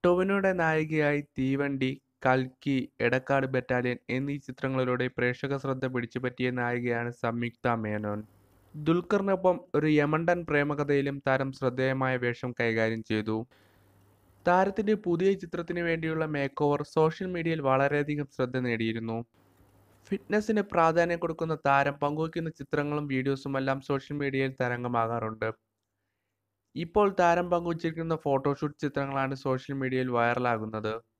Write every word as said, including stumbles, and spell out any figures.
ടൊവിനോയുടെ നായികയായി തീവണ്ടി, കൽക്കി, എടക്കാട് ബറ്റാലിയൻ എന്നീ ചിത്രങ്ങളിലൂടെ പ്രേക്ഷക ശ്രദ്ധ പിടിച്ചുപറ്റിയ നായികയാണ് സംയുക്ത മേനോൻ. ദുൽഖറിനൊപ്പം ഒരു യമണ്ടൻ പ്രേമകഥയിലും താരം ശ്രദ്ധേയമായ വേഷം കൈകാര്യം ചെയ്തു. താരത്തിന്റെ പുതിയ ചിത്രത്തിന് വേണ്ടിയുള്ള മേക്ക് ഓവർ സോഷ്യൽ മീഡിയയിൽ വളരെയധികം ശ്രദ്ധ നേടിയിരുന്നു. ഫിറ്റ്നസിന് പ്രാധാന്യം കൊടുക്കുന്ന താരം പങ്കുവയ്ക്കുന്ന ചിത്രങ്ങളും വീഡിയോസുമെല്ലാം സോഷ്യൽ മീഡിയയിൽ തരംഗമാകാറുണ്ട്. ഇപ്പോൾ താരം പങ്കുവച്ചിരിക്കുന്ന ഫോട്ടോഷൂട്ട് ചിത്രങ്ങളാണ് സോഷ്യൽ മീഡിയയിൽ വൈറലാകുന്നത്.